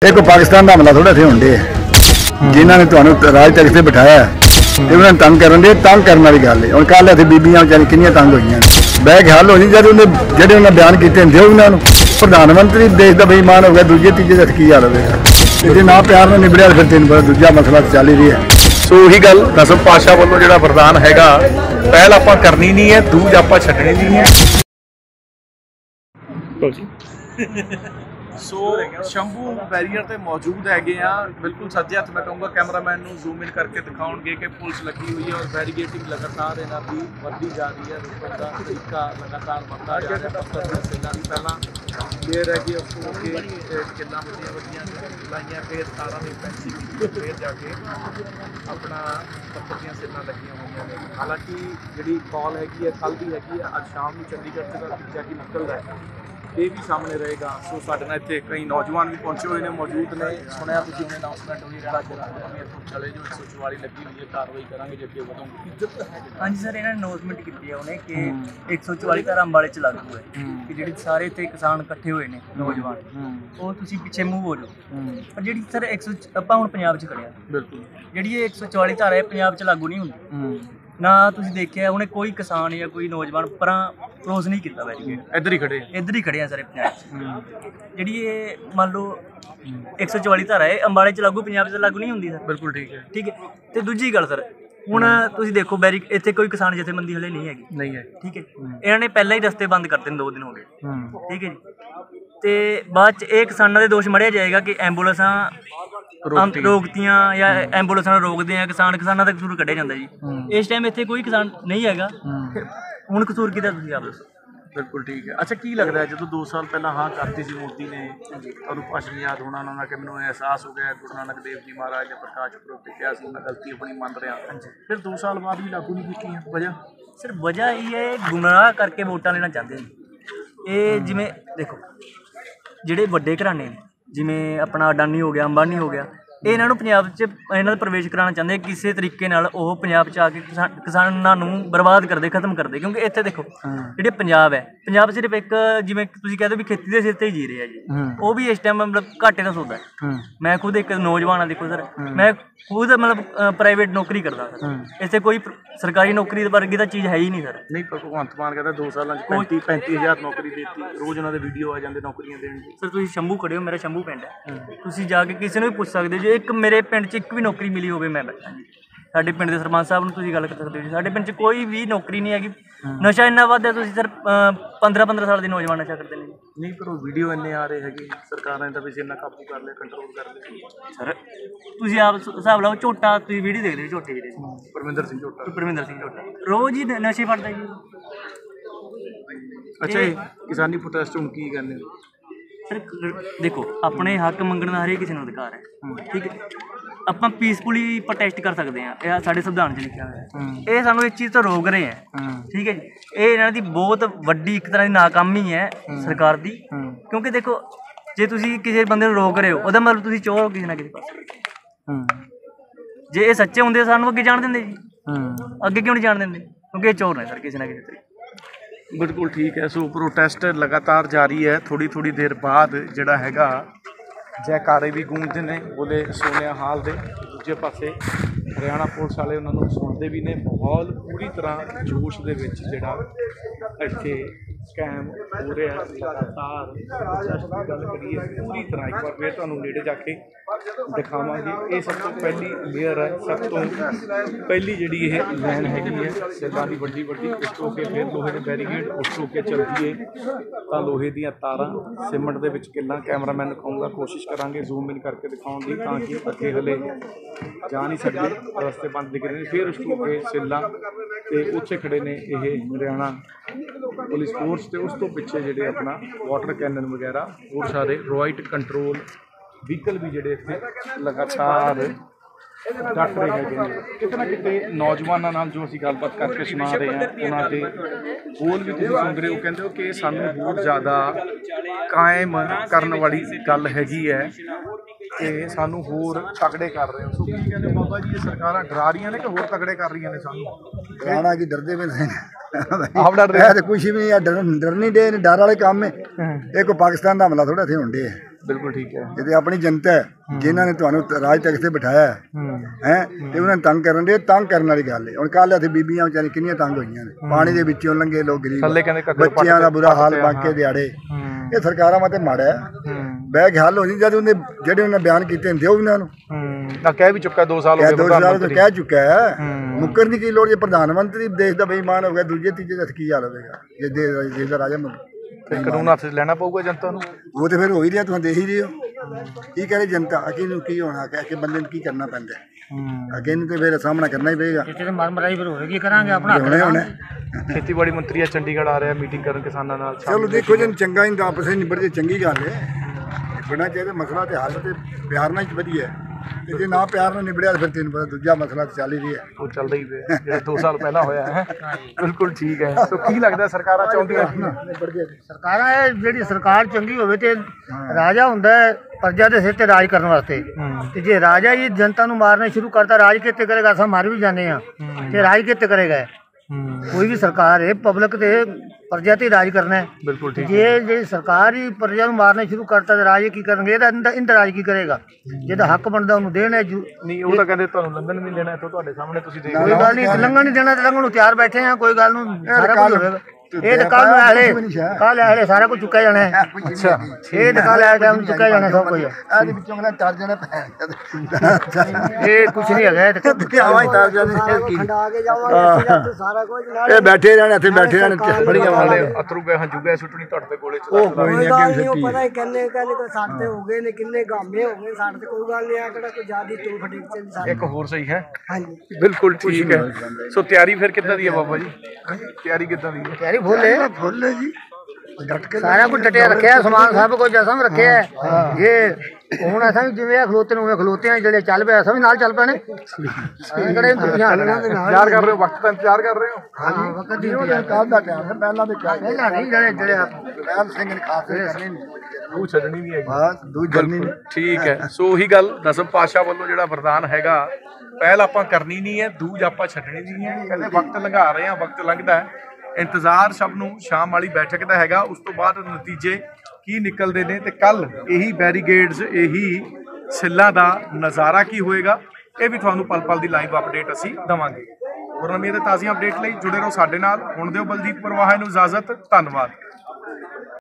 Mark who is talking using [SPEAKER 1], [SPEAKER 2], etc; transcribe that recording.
[SPEAKER 1] एक पाकिस्तान का हमला थोड़ा इतने होंगे जिन्होंने तुम्हें राज तक से बिठाया तो उन्होंने तंग करने वाली गल है। हम कल इतने बीबियां बेचारी किनियां तंग हुई बह के हल होनी जब उन्हें जो उन्हें बयान किए दो उन्होंने प्रधानमंत्री देश का बेईमान हो गया दूजे तीजे का की हाल होगा जो ना प्यार में निबड़िया फिर तेन पता दूजा मसला चल ही रही है।
[SPEAKER 2] सो ਉਹੀ ਗੱਲ ਦਸਮ ਪਾਤਸ਼ਾਹ ਵੱਲੋਂ ਜਿਹੜਾ ਵਰਦਾਨ ਹੈਗਾ ਪਹਿਲ ਆਪਾਂ ਕਰਨੀ ਨਹੀਂ ਹੈ ਦੂਜ ਆਪਾਂ ਛੱਡਣੀ ਨਹੀਂ ਹੈ।
[SPEAKER 3] ਸੋ ਸ਼ੰਭੂ ਬੈਰੀਅਰ ਤੇ ਮੌਜੂਦ ਹੈਗੇ ਆ ਬਿਲਕੁਲ ਸੱਜੇ ਹੱਥ ਮੈਂ ਕਹੂੰਗਾ ਕੈਮਰਾਮੈਨ ਨੂੰ ਜ਼ੂਮ ਇਨ ਕਰਕੇ ਦਿਖਾਉਣਗੇ ਕਿ ਪੁਲਿਸ ਲੱਗੀ ਹੋਈ ਹੈ ਔਰ ਬੈਰੀਗੇਟਿੰਗ ਲਗਾਤਾਰ ਇਹਨਾਂ ਦੀ ਵੱਧਦੀ ਜਾ ਰਹੀ ਹੈ ਰੁਕਣ ਦਾ ਤਰੀਕਾ ਲਗਾਤਾਰ ਵੱਧਦਾ ਜਾ ਰਿਹਾ ਹੈ। ਪਹਿਲਾਂ ਵੀ ਪਹਿਲਾਂ ਦੇਰ ਹੈਗੀ ਉਸ ਤੋਂ ਅੱਗੇ ਕਿੰਨਾ ਵੱਡੀਆਂ ਲਾਈਆਂ ਫਿਰ ਤਾਰਾਂ ਦੀ ਪੈਂਸੀ ਫਿਰ ਜਾ ਕੇ ਆਪਣਾ ਪੱਤਰ ਦੀਆਂ ਸਿੱਲਾਂ ਲੱਗੀਆਂ ਹੋਈਆਂ ਨੇ। ਹਾਲਾਂਕਿ ਜਿਹੜੀ ਕਾਲ ਹੈਗੀ ਹੈ ਕੱਲ੍ਹ ਦੀ ਹੈਗੀ ਹੈ ਅੱਜ ਸ਼ਾਮ ਨੂੰ ਚੰਡੀਗੜ੍ਹ ਦਾ ਤੀਜਾ ਕੀ ਨਿਕਲਦਾ ਹੈ ਇਹ ਵੀ ਸਾਹਮਣੇ ਰਹੇਗਾ। ਸੋ ਸਾਡੇ ਨਾਲ ਇੱਥੇ ਕਈ ਨੌਜਵਾਨ ਵੀ ਪਹੁੰਚੇ ਹੋਏ ਨੇ ਮੌਜੂਦ ਨੇ। ਸੁਣਿਆ ਤੁਸੀਂ ਉਹਨੇ ਅਨਾਊਂਸਮੈਂਟ ਹੋਈ ਜਿਹੜਾ ਇੱਥੋਂ ਚਲੇ ਜੋ 144 ਲੱਗੀ ਹੋਈ ਹੈ ਕਾਰਵਾਈ ਕਰਾਂਗੇ ਜੇ ਅੱਗੇ ਵਧੋਗੇ।
[SPEAKER 4] ਹਾਂਜੀ ਸਰ ਇਹਨਾਂ ਨੇ ਅਨਾਊਂਸਮੈਂਟ ਕੀਤੀ ਹੈ ਉਹਨੇ ਕਿ 144 ਧਾਰਾ ਅੰਬਾਲੇ ਚ ਲਾਗੂ ਹੈ ਕਿ ਜਿਹੜੀ ਸਾਰੇ ਇੱਥੇ ਕਿਸਾਨ ਇਕੱਠੇ ਹੋਏ ਨੇ ਨੌਜਵਾਨ ਉਹ ਤੁਸੀਂ ਪਿੱਛੇ ਮੂਵ ਹੋ ਜਾਓ। ਪਰ ਜਿਹੜੀ ਸਰ ਆਪਾਂ ਹੁਣ ਪੰਜਾਬ 'ਚ ਖੜਿਆ
[SPEAKER 3] ਬਿਲਕੁਲ
[SPEAKER 4] ਜਿਹੜੀ ਇਹ 144 ਧਾਰਾ ਹੈ ਪੰਜਾਬ 'ਚ ਲਾਗੂ ਨਹੀਂ ਹੁੰਦੀ ਨਾ ਤੁਸੀਂ ਦੇਖਿਆ ਉਹਨੇ ਕੋਈ ਕਿਸਾਨ ਜਾਂ ਕੋਈ ਨੌਜਵਾਨ ਪਰਾਂ ਕਲੋਜ਼ ਨਹੀਂ ਕੀਤਾ ਬੈਰੀਕੇਡ ਇੱਧਰ ਹੀ ਖੜੇ ਆ ਸਾਰੇ ਪੰਜਾਬ 'ਚ। ਜਿਹੜੀ ਇਹ ਮੰਨ ਲਓ 144 ਧਾਰਾ ਹੈ ਅੰਬਾਲੇ 'ਚ ਲਾਗੂ ਪੰਜਾਬ 'ਚ ਲਾਗੂ ਨਹੀਂ ਹੁੰਦੀ ਸਰ।
[SPEAKER 3] ਬਿਲਕੁਲ ਠੀਕ ਹੈ।
[SPEAKER 4] ਤੇ ਦੂਜੀ ਗੱਲ ਸਰ ਹੁਣ ਤੁਸੀਂ ਦੇਖੋ ਇੱਥੇ ਕੋਈ ਕਿਸਾਨ ਜਥੇਬੰਦੀ ਹਲੇ ਨਹੀਂ ਹੈਗੀ
[SPEAKER 3] ਨਹੀਂ ਹੈ ਠੀਕ ਹੈ।
[SPEAKER 4] ਇਹਨਾਂ ਨੇ ਪਹਿਲਾਂ ਹੀ ਰਸਤੇ ਬੰਦ ਕਰਤੇ ਨੇ 2 ਦਿਨ ਹੋ ਗਏ ਠੀਕ ਹੈ ਜੀ। ਤੇ ਬਾਅਦ 'ਚ ਇਹ ਕਿਸਾਨਾਂ ਦੇ ਦੋਸ਼ ਮੜਿਆ ਜਾਏਗਾ ਕਿ ਐਂਬੂਲੈਂਸਾਂ ਰੋਕਤੀਆਂ ਜਾਂ ਐਂਬੂਲੈਂਸਾਂ ਨੂੰ ਰੋਕਦੇ ਆ ਕਿਸਾਨਾਂ ਦਾ ਕਸੂਰ ਕੱਢਿਆ ਜਾਂਦਾ ਜੀ। ਇਸ ਟਾਈਮ ਇੱਥੇ ਕੋਈ ਕਿਸਾਨ ਨਹੀਂ ਹੈਗਾ ਹੁਣ ਕਸੂਰ ਕਿਹਦਾ ਤੁਸੀਂ ਆਪ ਦੱਸੋ।
[SPEAKER 3] ਬਿਲਕੁਲ ਠੀਕ ਹੈ। ਅੱਛਾ ਕੀ ਲੱਗਦਾ ਹੈ ਜਦੋਂ 2 ਸਾਲ ਪਹਿਲਾਂ ਹਾਂ ਕਰਤੀ ਸੀ ਮੋਦੀ ਨੇ ਤੁਹਾਨੂੰ ਭਾਸ਼ਣ ਯਾਦ ਹੋਣਾ ਉਹਨਾਂ ਦਾ ਕਿ ਮੈਨੂੰ ਅਹਿਸਾਸ ਹੋ ਗਿਆ ਗੁਰੂ ਨਾਨਕ ਦੇਵ ਜੀ ਮਹਾਰਾਜ ਨੇ ਪ੍ਰਕਾਸ਼ ਪੁਰਬ ਤੇ ਕਿਹਾ ਸੀ ਮੈਂ ਗਲਤੀ ਆਪਣੀ ਮੰਨ ਰਿਹਾ ਫਿਰ 2 ਸਾਲ ਬਾਅਦ ਵੀ ਲਾਗੂ ਨਹੀਂ ਕੀਤੀਆਂ ਵਜ੍ਹਾ
[SPEAKER 4] ਸਰ ਵਜ੍ਹਾ ਇਹ ਹੈ ਗੁੰਮਰਾਹ ਕਰਕੇ ਵੋਟਾਂ ਲੈਣਾ ਚਾਹੁੰਦੇ ਨੇ। ਇਹ ਜਿਵੇਂ ਦੇਖੋ ਜਿਹੜੇ ਵੱਡੇ ਘਰਾਣੇ ਨੇ ਜਿਵੇਂ ਆਪਣਾ ਅਡਾਨੀ ਹੋ ਗਿਆ ਅੰਬਾਨੀ ਹੋ ਗਿਆ ਇਹ ਇਹਨਾਂ ਨੂੰ ਪੰਜਾਬ 'ਚ ਇਹਨਾਂ ਦਾ ਪ੍ਰਵੇਸ਼ ਕਰਾਉਣਾ ਚਾਹੁੰਦੇ ਕਿਸੇ ਤਰੀਕੇ ਨਾਲ ਉਹ ਪੰਜਾਬ 'ਚ ਆ ਕੇ ਕਿਸਾਨਾਂ ਨੂੰ ਬਰਬਾਦ ਕਰਦੇ ਖਤਮ ਕਰਦੇ। ਕਿਉਂਕਿ ਇੱਥੇ ਦੇਖੋ ਜਿਹੜੇ ਪੰਜਾਬ ਸਿਰਫ ਇੱਕ ਜਿਵੇਂ ਤੁਸੀਂ ਕਹਿੰਦੇ ਵੀ ਖੇਤੀ ਦੇ ਸਿਰ ਤੇ ਹੀ ਜੀ ਰਹੇ ਆ ਜੀ ਉਹ ਵੀ ਇਸ ਟਾਈਮ ਮਤਲਬ ਘਾਟੇ ਦਾ ਸੌਦਾ ਹੈ। ਮੈਂ ਖੁਦ ਇੱਕ ਨੌਜਵਾਨ ਆ ਦੇਖੋ ਸਰ ਮੈਂ ਖੁਦ ਮਤਲਬ ਪ੍ਰਾਈਵੇਟ ਨੌਕਰੀ ਕਰਦਾ ਸਰ ਇੱਥੇ ਕੋਈ ਸਰਕਾਰੀ ਨੌਕਰੀ ਵਰਗੀ ਤਾਂ ਚੀਜ਼ ਹੈ ਹੀ ਨਹੀਂ ਸਰ।
[SPEAKER 3] ਨਹੀਂ ਭਗਵੰਤ ਮਾਨ ਕਹਿੰਦਾ 2 ਸਾਲਾਂ 'ਚ 35,000 ਨੌਕਰੀ ਦੇਤੀ ਰੋਜ਼ ਉਹਨਾਂ ਦੇ ਵੀਡੀਓ ਆ ਜਾਂਦੇ ਨੌਕਰੀਆਂ ਦੇਣ ਦੀ।
[SPEAKER 4] ਸਰ ਤੁਸੀਂ ਸ਼ੰਭੂ ਖੜੇ ਹੋ ਮੇਰਾ ਸ਼ੰਭੂ ਪਿੰਡ ਹੈ ਤੁਸੀਂ ਜਾ ਕੇ ਕਿਸੇ ਨੂੰ ਵੀ ਪੁੱਛ ਸਕਦੇ ਹੋ ਜੇ ਇੱਕ ਮੇਰੇ ਪਿੰਡ 'ਚ ਇੱਕ ਵੀ ਨੌਕਰੀ ਮਿਲੀ ਹੋਵੇ ਮੈਂ ਬੈਠਾ ਜੀ। ਸਾਡੇ ਪਿੰਡ ਦੇ ਸਰਪੰਚ ਸਾਹਿਬ ਨੂੰ ਤੁਸੀਂ ਗੱਲ ਕਰ ਸਕਦੇ ਹੋ ਜੀ ਸਾਡੇ ਪਿੰਡ 'ਚ ਕੋਈ ਵੀ ਨੌਕਰੀ ਨਹੀਂ ਹੈਗੀ। ਨਸ਼ਾ ਇੰਨਾ ਵੱਧ ਹੈ ਤੁਸੀਂ ਸਰ 15 ਸਾਲ ਦੇ ਨੌਜਵਾਨ ਨਸ਼ਾ ਕਰਦੇ ਨੇ।
[SPEAKER 3] ਨਹੀਂ ਪਰ ਉਹ ਵੀਡੀਓ ਇੰਨੇ ਆ ਰਹੇ ਹੈਗੇ ਸਰਕਾਰਾਂ ਨੇ ਤਾਂ ਵੈਸੇ ਇੰਨਾ ਕਾਬੂ ਕਰ ਲਿਆ ਕੰਟਰੋਲ ਕਰ ਲਿਆ
[SPEAKER 4] ਸਰ ਤੁਸੀਂ ਆਪ ਹਿਸਾਬ ਲਾਓ ਝੋਟਾ ਤੁਸੀਂ ਵੀਡੀਓ ਦੇਖਦੇ ਹੋ ਝੋਟੇ ਵੀਰੇ
[SPEAKER 3] ਪਰਮਿੰਦਰ ਸਿੰਘ ਝੋਟਾ
[SPEAKER 4] ਰੋਜ਼ ਹੀ ਨਸ਼ੇ ਫੜਦਾ ਜੀ।
[SPEAKER 3] ਅੱਛਾ ਇਹ ਕਿਸਾਨੀ ਪ੍ਰੋਟੈਸਟ ਹੁਣ ਕੀ ਕਰਨੇ
[SPEAKER 4] ਸਰ ਦੇਖੋ ਆਪਣੇ ਹੱਕ ਮੰਗਣ ਦਾ ਹਰੇਕ ਕਿਸੇ ਨੂੰ ਅਧਿਕਾਰ ਹੈ ਠੀਕ ਹੈ। ਆਪਾਂ ਪੀਸਫੁਲੀ ਪ੍ਰੋਟੈਸਟ ਕਰ ਸਕਦੇ ਹਾਂ ਇਹ ਸਾਡੇ ਸੰਵਿਧਾਨ 'ਚ ਲਿਖਿਆ ਹੋਇਆ ਇਹ ਸਾਨੂੰ ਇਸ ਚੀਜ਼ ਤੋਂ ਰੋਕ ਰਹੇ ਹੈ ਠੀਕ ਹੈ ਜੀ। ਇਹ ਇਹਨਾਂ ਦੀ ਬਹੁਤ ਵੱਡੀ ਇੱਕ ਤਰ੍ਹਾਂ ਦੀ ਨਾਕਾਮੀ ਹੈ ਸਰਕਾਰ ਦੀ ਕਿਉਂਕਿ ਦੇਖੋ ਜੇ ਤੁਸੀਂ ਕਿਸੇ ਬੰਦੇ ਨੂੰ ਰੋਕ ਰਹੇ ਹੋ ਉਹਦਾ ਮਤਲਬ ਤੁਸੀਂ ਚੋਰ ਹੋ ਕਿਸੇ ਨਾ ਕਿਸੇ ਪਾਸੇ। ਜੇ ਇਹ ਸੱਚੇ ਹੁੰਦੇ ਸਾਨੂੰ ਅੱਗੇ ਜਾਣ ਦਿੰਦੇ ਜੀ ਅੱਗੇ ਕਿਉਂ ਨਹੀਂ ਜਾਣ ਦਿੰਦੇ ਕਿਉਂਕਿ ਇਹ ਚੋਰ ਨੇ ਸਰ ਕਿਸੇ ਨਾ ਕਿਸੇ ਤਰੀਕੇ।
[SPEAKER 3] ਬਿਲਕੁਲ ਠੀਕ ਹੈ। ਸੋ ਪ੍ਰੋਟੈਸਟ ਲਗਾਤਾਰ ਜਾਰੀ ਹੈ। ਥੋੜੀ ਦੇਰ ਬਾਅਦ ਜਿਹੜਾ ਹੈਗਾ ਜੈਕਾਰੇ ਵੀ ਗੂੰਜਦੇ ਨੇ ਬੋਲੇ ਸੋਨਿਆ ਹਾਲ ਦੇ। ਦੂਜੇ ਪਾਸੇ ਹਰਿਆਣਾ ਪੁਲਿਸ ਵਾਲੇ ਉਹਨਾਂ ਨੂੰ ਸੁਣਦੇ ਵੀ ਨੇ। ਮਾਹੌਲ ਪੂਰੀ ਤਰ੍ਹਾਂ ਜੋਸ਼ ਦੇ ਵਿੱਚ ਜਿਹੜਾ ਇੱਥੇ ਸਕੈਮ ਹੋ ਰਿਹਾ ਲਗਾਤਾਰ ਗੱਲ ਕਰੀਏ ਪੂਰੀ ਤਰ੍ਹਾਂ ਇੱਕ ਵਾਰ ਫਿਰ ਤੁਹਾਨੂੰ ਨੇੜੇ ਜਾ ਕੇ ਦਿਖਾਵਾਂਗੇ। ਇਹ ਸਭ ਤੋਂ ਪਹਿਲੀ ਲੇਅਰ ਹੈ ਸਭ ਤੋਂ ਪਹਿਲੀ ਜਿਹੜੀ ਇਹ ਲਾਈਨ ਹੈਗੀ ਹੈ ਸਿੱਧਾਂ ਦੀ ਵੱਡੀ ਉਸ ਤੋਂ ਅੱਗੇ ਫਿਰ ਲੋਹੇ ਦੇ ਬੈਰੀਕੇਡ ਉਸ ਤੋਂ ਅੱਗੇ ਚੱਲਦੀ ਹੈ ਤਾਂ ਲੋਹੇ ਦੀਆਂ ਤਾਰਾਂ ਸੀਮੈਂਟ ਦੇ ਵਿੱਚ ਕਿੰਨਾ ਕੈਮਰਾਮੈਨ ਦਿਖਾਊਂਗਾ ਕੋਸ਼ਿਸ਼ ਕਰਾਂਗੇ ਜ਼ੂਮ ਇਨ ਕਰਕੇ ਦਿਖਾਉਣ ਦੀ ਤਾਂ ਕਿ ਅੱਗੇ ਹਲੇ ਜਾ ਨਹੀਂ ਸਕਦੇ ਰਸਤੇ ਬੰਦ ਦਿਖ ਰਹੇ ਨੇ। ਫਿਰ ਉਸ ਤੋਂ ਅੱਗੇ ਸਿੱਲਾਂ ਤੇ ਉੱਥੇ ਖੜੇ ਨੇ ਇਹ ਹਰਿਆਣਾ ਪੁਲਿਸ ਫੋਰਸ ਤੇ ਉਸ ਤੋਂ ਪਿੱਛੇ ਜਿਹੜੇ ਆਪਣਾ ਵਾਟਰ ਕੈਨਨ ਵਗੈਰਾ ਹੋਰ ਸਾਰੇ ਰੋਇਟ ਕੰਟਰੋਲ ਵਹੀਕਲ ਵੀ ਜਿਹੜੇ ਇੱਥੇ ਲਗਾਤਾਰ ਡਟ ਰਹੇ ਹੈਗੇ ਨੇ। ਕਿਤੇ ਨਾ ਕਿਤੇ ਨੌਜਵਾਨਾਂ ਨਾਲ ਜੋ ਅਸੀਂ ਗੱਲਬਾਤ ਕਰਕੇ ਸੁਣਾ ਰਹੇ ਹਾਂ ਉਹਨਾਂ ਦੇ ਬੋਲ ਵੀ ਤੁਸੀਂ ਸੁਣ ਰਹੇ ਹੋ ਕਹਿੰਦੇ ਹੋ ਕਿ ਸਾਨੂੰ ਹੋਰ ਜ਼ਿਆਦਾ ਕਾਇਮ ਕਰਨ ਵਾਲੀ ਗੱਲ ਹੈਗੀ ਹੈ ਕਿ ਸਾਨੂੰ ਹੋਰ ਤਗੜੇ ਕਰ ਰਹੇ ਹੋ। ਸੋ ਕੀ ਕਹਿੰਦੇ ਬਾਬਾ ਜੀ ਇਹ ਸਰਕਾਰਾਂ ਡਰਾ ਰਹੀਆਂ ਨੇ ਕਿ ਹੋਰ ਤਗੜੇ ਕਰ ਰਹੀਆਂ ਨੇ ਸਾਨੂੰ
[SPEAKER 1] डराना की डरते भी नहीं आप डर रहे हैं कुछ भी नहीं डर नहीं दे डर वाले काम में एक पाकिस्तान का हमला थोड़ा थे होंगे
[SPEAKER 3] ਬਿਲਕੁਲ ਠੀਕ ਹੈ।
[SPEAKER 1] ਇਹ ਤੇ ਆਪਣੀ ਜਨਤਾ ਹੈ ਜਿਨ੍ਹਾਂ ਨੇ ਤੁਹਾਨੂੰ ਰਾਜ ਤਖਤ ਤੇ ਬਿਠਾਇਆ ਹੈ ਤੇ ਉਹਨਾਂ ਨੂੰ ਤੰਗ ਕਰਨ ਦੇ ਤੰਗ ਕਰਨ ਵਾਲੀ ਗੱਲ ਹੈ। ਹੁਣ ਕੱਲ੍ਹ ਇੱਥੇ ਬੀਬੀਆਂ ਵਿਚਾਰੀਆਂ ਕਿੰਨੀਆਂ ਤੰਗ ਹੋਈਆਂ ਨੇ, ਪਾਣੀ ਦੇ ਵਿੱਚੋਂ ਲੰਘੇ ਲੋਕ
[SPEAKER 3] ਥੱਲੇ
[SPEAKER 1] ਗਰੀਬ
[SPEAKER 3] ਕਹਿੰਦੇ ਘੱਗਰ
[SPEAKER 1] ਬੱਚਿਆਂ ਦਾ ਬੁਰਾ ਹਾਲ ਬਾਂਕੇ ਦਿਹਾੜੇ। ਇਹ ਸਰਕਾਰਾਂ ਮਤੇ ਮਾੜਾ ਹੈ, ਬਹਿ ਕੇ ਹੱਲ ਹੋ ਜੀ। ਜਦ ਉਹਨੇ ਜਿਹੜੇ ਉਹਨਾਂ ਬਿਆਨ ਕੀਤੇ ਹੁੰਦੇ ਉਹ ਉਹਨਾਂ ਨੂੰ
[SPEAKER 3] ਤਾਂ ਕਹਿ ਵੀ ਚੁੱਕਾ 2 ਸਾਲ ਹੋ ਗਏ
[SPEAKER 1] 2 ਸਾਲ ਤੋਂ ਕਹਿ ਚੁੱਕਾ ਹੈ। ਮੁੱਕਰ ਦੀ ਕੀ ਲੋੜ, ਜੇ ਪ੍ਰਧਾਨ ਮੰਤਰੀ ਦੇਸ਼ ਦਾ ਬੇਈਮਾਨ ਹੋ ਗਿਆ ਦੂਜੇ ਤੀਜੇ ਦਾ ਕੀ ਹਾਲ ਹੋਵੇਗਾ ਜੇ ਦੇਸ਼ ਦਾ ਰਾਜਾ
[SPEAKER 3] ਕਾਨੂੰਨ ਹੱਥ 'ਚ ਲੈਣਾ ਪਊਗਾ ਜਨਤਾ ਨੂੰ।
[SPEAKER 1] ਉਹ ਤੇ ਫਿਰ ਹੋ ਹੀ ਰਿਹਾ, ਤੁਸੀਂ ਦੇਖ ਹੀ ਰਹੇ ਹੋ ਕੀ ਕਰੇ ਜਨਤਾ। ਅੱਗੇ ਨੂੰ ਕੀ ਹੋਣਾ, ਕਿ ਬੰਦੇ ਨੂੰ ਕੀ ਕਰਨਾ ਪੈਂਦਾ, ਅੱਗੇ ਨੂੰ ਤੇ ਫਿਰ ਸਾਹਮਣਾ ਕਰਨਾ ਹੀ ਪਏਗਾ।
[SPEAKER 4] ਮਰ ਮਰਾਈ ਫਿਰ ਹੋਵੇਗੀ, ਕਰਾਂਗੇ ਆਪਣਾ
[SPEAKER 1] ਹੋਣਾ
[SPEAKER 3] ਖੇਤੀਬਾੜੀ ਮੰਤਰੀ ਆ ਚੰਡੀਗੜ੍ਹ ਆ ਰਿਹਾ ਮੀਟਿੰਗ ਕਰਨ ਕਿਸਾਨਾਂ ਨਾਲ।
[SPEAKER 1] ਚਲੋ ਦੇਖੋ ਜੀ, ਚੰਗਾ ਹੀ ਆਪਸ ਵਿੱਚ ਨਿਬੜ ਜੇ ਚੰਗੀ ਗੱਲ ਹੈ। ਨਿਬੜਨਾ ਚਾਹੀਦਾ ਮਸਲਾ ਤੇ ਹੱਲ ਤੇ ਪਿਆਰ ਨਾਲ ਹੀ ਵਧੀਆ, ਤੇ ਜੇ ਨਾ ਪਿਆਰ ਨਾਲ ਨਿਬੜਿਆ ਫਿਰ ਤੈਨੂੰ ਪਤਾ ਦੂਜਾ ਮਸਲਾ ਤੇ ਚੱਲ ਹੀ ਰਿਹਾ,
[SPEAKER 3] ਉਹ ਚੱਲਦਾ ਹੀ ਪਿਆ ਜਿਹੜਾ 2 ਸਾਲ ਪਹਿਲਾਂ ਹੋਇਆ ਹੈ। ਬਿਲਕੁਲ ਠੀਕ ਹੈ। ਸੋ ਕੀ ਲੱਗਦਾ ਸਰਕਾਰਾਂ ਚਾਹੁੰਦੀਆਂ
[SPEAKER 4] ਸਰਕਾਰਾਂ ਇਹ ਜਿਹੜੀ ਸਰਕਾਰ ਚੰਗੀ ਹੋਵੇ ਤੇ ਰਾਜਾ ਹੁੰਦਾ ਹੈ ਪ੍ਰਜਾ ਦੇ ਸਿਰ ਤੇ ਰਾਜ ਕਰਨ ਵਾਸਤੇ, ਤੇ ਜੇ ਰਾਜਾ ਹੀ ਜਨਤਾ ਨੂੰ ਮਾਰਨਾ ਸ਼ੁਰੂ ਕਰਤਾ, ਰਾਜ ਕਿੱਥੇ ਕਰੇਗਾ? ਅਸਾਂ ਮਰ ਵੀ ਜਾਂਦੇ ਆ ਤੇ ਰਾਜ ਕਿੱਥੇ ਕਰੇਗਾ? ਕੋਈ ਵੀ ਸਰਕਾਰ ਹੈ ਪਬਲਿਕ ਤੇ ਪ੍ਰਜਾ ਤੇ ਰਾਜ ਕਰਨਾ ਹੈ।
[SPEAKER 3] ਬਿਲਕੁਲ ਠੀਕ।
[SPEAKER 4] ਜੇ ਸਰਕਾਰ ਹੀ ਪ੍ਰਜਾ ਨੂੰ ਮਾਰਨਾ ਸ਼ੁਰੂ ਕਰਤਾ ਤੇ ਰਾਜ ਕੀ ਕਰਨਗੇ? ਇਹਦਾ ਰਾਜ ਕੀ ਕਰੇਗਾ? ਜਿਹਦਾ ਹੱਕ ਬਣਦਾ ਉਹਨੂੰ ਦੇਣਾ।
[SPEAKER 3] ਨਹੀਂ ਉਹ ਤਾਂ ਕਹਿੰਦੇ ਤੁਹਾਨੂੰ ਲੰਘਣ ਨਹੀਂ ਦੇਣਾ ਇੱਥੋਂ, ਤੁਹਾਡੇ ਸਾਹਮਣੇ ਤੁਸੀਂ ਦੇਖ
[SPEAKER 4] ਕੋਈ ਗੱਲ ਨਹੀਂ, ਲੰਘਣ ਨਹੀਂ ਦੇਣਾ ਤੇ ਲੰਘਣ ਨੂੰ ਤਿਆਰ ਬੈਠੇ ਆ, ਕੋਈ ਗੱਲ ਨੂੰ ਸਾਰਾ ਕੁਝ ਹੋਵੇਗਾ। ਇਹ ਤਾਂ ਕੱਲ ਆਲੇ ਸਾਰਾ ਕੁਝ ਚੁੱਕਿਆ ਜਾਣਾ ਹੈ।
[SPEAKER 3] ਅੱਛਾ
[SPEAKER 4] ਇਹ ਤਾਂ ਕੱਲ ਆਲੇ ਟਾਈਮ ਚੁੱਕਿਆ ਜਾਣਾ ਸਭ ਕੁਝ।
[SPEAKER 1] ਇਹਦੇ ਵਿੱਚੋਂ ਕਹਿੰਦਾ ਤਰ ਜਾਣਾ
[SPEAKER 4] ਇਹ ਕੁਝ ਨਹੀਂ ਹੈਗਾ,
[SPEAKER 1] ਤਰ ਜਾਣੇ
[SPEAKER 5] ਖੰਡਾ ਕੇ ਜਾਵਾਂਗੇ ਸਾਰਾ ਕੁਝ ਨਾਲ।
[SPEAKER 1] ਇਹ ਬੈਠੇ ਰਹਿਣ ਇੱਥੇ ਬੈਠੇ ਰਹਿਣ
[SPEAKER 3] ਬੜੀਆਂ ਵਾਲੇ ਅਥਰੂ ਗਏ ਹੰਝੂ ਗਏ ਸੁੱਟਣੀ ਤੁਹਾਡੇ ਤੇ ਗੋਲੇ
[SPEAKER 1] ਉਹ
[SPEAKER 3] ਚਲਾ।
[SPEAKER 1] ਕੋਈ ਨਹੀਂ
[SPEAKER 5] ਗੱਲ
[SPEAKER 1] ਅੱਗੇ
[SPEAKER 5] ਨਹੀਂ, ਉਹ
[SPEAKER 1] ਵੀ
[SPEAKER 5] ਪਤਾ ਹੀ ਕਿੰਨੇ ਕੋਈ ਸਾਡੇ ਹੋ ਗਏ ਨੇ, ਕਿੰਨੇ ਗਾਮੇ ਹੋ ਗਏ ਸਾਡੇ ਤੇ। ਕੋਈ ਗੱਲ ਨਹੀਂ ਆ ਕਿਹੜਾ ਕੋਈ ਜ਼ਿਆਦੀ ਤੂੰ ਫਟੇਕ ਚੱਲ ਸਾਡੇ।
[SPEAKER 3] ਇੱਕ ਹੋਰ ਸਹੀ ਹੈ।
[SPEAKER 5] ਹਾਂਜੀ
[SPEAKER 3] ਬਿਲਕੁਲ ਠੀਕ ਹੈ। ਸੋ ਤਿਆਰੀ ਫਿਰ ਕਿੱਦਾਂ ਦੀ ਹੈ ਬਾਬਾ ਜੀ? ਤਿਆਰੀ ਕਿੱਦਾਂ ਦੀ ਹੈ?
[SPEAKER 4] ਤਿਆਰੀ ਫੁੱਲ
[SPEAKER 1] ਫੁੱਲ ਜੀ, ਡਟ ਕੇ
[SPEAKER 4] ਸਾਰਾ ਕੁਝ ਡਟਿਆ ਰੱਖਿਆ, ਸਮਾਨ ਸਭ ਕੁਝ ਅਸਾਂ ਰੱਖਿਆ ਹੈ। ਜੇ ਹੁਣ ਅਸਾਂ ਵੀ ਜਿਵੇਂ ਖਲੋਤੇ ਨੂੰ ਉਵੇਂ ਖਲੋਤੇ ਆ, ਜਿਹੜੇ ਚੱਲ ਪਿਆ ਅਸਾਂ ਵੀ ਨਾਲ ਚੱਲ ਪੈਣੇ। ਕਿਹੜੇ
[SPEAKER 3] ਇੰਤਜ਼ਾਰ ਕਰ ਰਹੇ ਹੋ? ਵਕਤ ਦਾ ਇੰਤਜ਼ਾਰ ਕਰ ਰਹੇ ਹੋ?
[SPEAKER 4] ਹਾਂ ਵਕਤ ਦੀ
[SPEAKER 1] ਕੱਲ ਦਾ ਟਾਈਮ ਹੈ, ਪਹਿਲਾਂ ਦੇ ਕਿਹਾ
[SPEAKER 4] ਪਹਿਲਾਂ ਨਹੀਂ ਜਿਹੜੇ
[SPEAKER 1] ਬੈਲ ਸਿੰਘ ਨੇ ਖਾਸ ਕਰਨੀ
[SPEAKER 3] ਉਹ ਛੱਡਣੀ ਨਹੀਂ ਹੈਗੀ।
[SPEAKER 1] ਬਸ ਦੂਜੀ ਜਰਨੀ
[SPEAKER 3] ਠੀਕ ਹੈ। ਸੋ ਉਹੀ ਗੱਲ ਦਸਮ ਪਾਤਸ਼ਾਹ ਵੱਲੋਂ ਜਿਹੜਾ ਵਰਦਾਨ ਹੈਗਾ, ਪਹਿਲ ਆਪਾਂ ਕਰਨੀ ਨਹੀਂ ਹੈ, ਦੂਜ ਆਪਾਂ ਛੱਡਣੀ ਨਹੀਂ ਹੈ। ਕਹਿੰਦੇ ਵਕਤ ਲੰਘਾ ਰਹੇ ਆ, ਵਕਤ ਲੰਘਦਾ ਹੈ। ਇੰਤਜ਼ਾਰ ਸਭ ਨੂੰ ਸ਼ਾਮ ਵਾਲੀ ਬੈਠਕ ਦਾ ਹੈਗਾ, ਉਸ ਤੋਂ ਬਾਅਦ ਨਤੀਜੇ ਕੀ ਨਿਕਲਦੇ ਨੇ ਤੇ ਕੱਲ ਇਹੀ ਬੈਰੀਗੇਡਸ, ਇਹੀ ਸਿੱਲਾਂ ਦਾ ਨਜ਼ਾਰਾ ਕੀ ਹੋਏਗਾ, ਇਹ ਵੀ ਤੁਹਾਨੂੰ ਪਲ ਪਲ ਦੀ ਲਾਈਵ ਅਪਡੇਟ ਅਸੀਂ ਦੇਵਾਂਗੇ। ਹੋਰ ਨਵੀਆਂ ਤੇ ਤਾਜ਼ੀਆਂ ਅਪਡੇਟ ਲਈ ਜੁੜੇ ਰਹੋ ਸਾਡੇ ਨਾਲ। ਹੁਣ ਦਿਓ ਬਲਦੀਪ ਪਰਵਾਹਾ ਨੂੰ ਇਜਾਜ਼ਤ। ਧੰਨਵਾਦ।